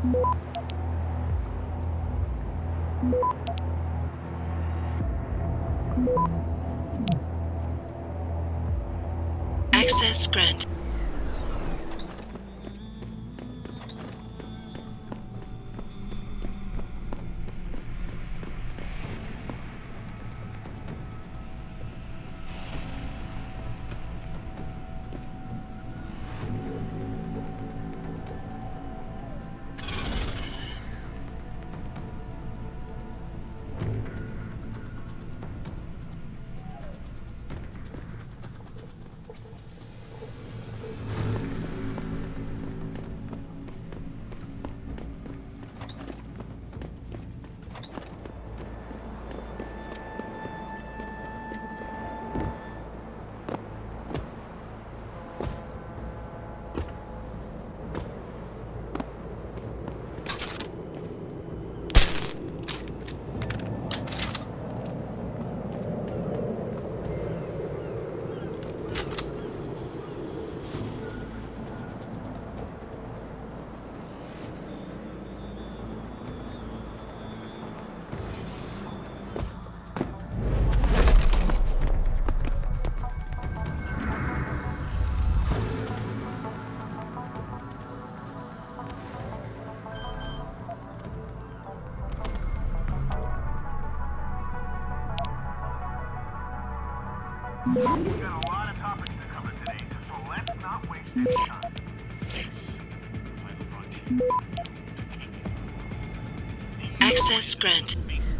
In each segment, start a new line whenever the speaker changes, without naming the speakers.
Access granted.
We've got a lot of topics to cover today, so let's not waste any time.
Access granted.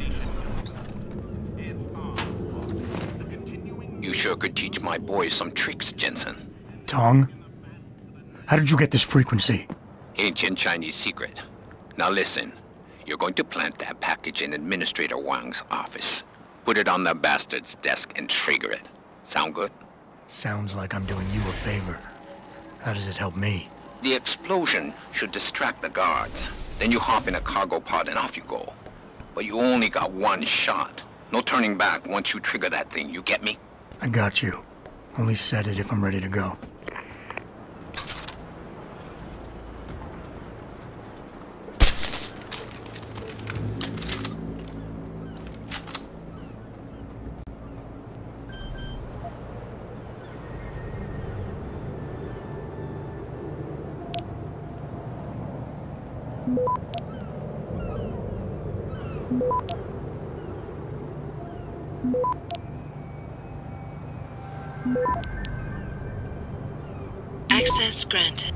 You sure could teach my boys some tricks, Jensen.
Tong? How did you get this frequency?
Ancient Chinese secret. Now listen, you're going to plant that package in Administrator Wang's office. Put it on the bastard's desk and trigger it. Sound good?
Sounds like I'm doing you a favor. How does it help me?
The explosion should distract the guards. Then you hop in a cargo pod and off you go. But you only got one shot. No turning back once you trigger that thing, you get me?
I got you. Only set it if I'm ready to go.
Access granted.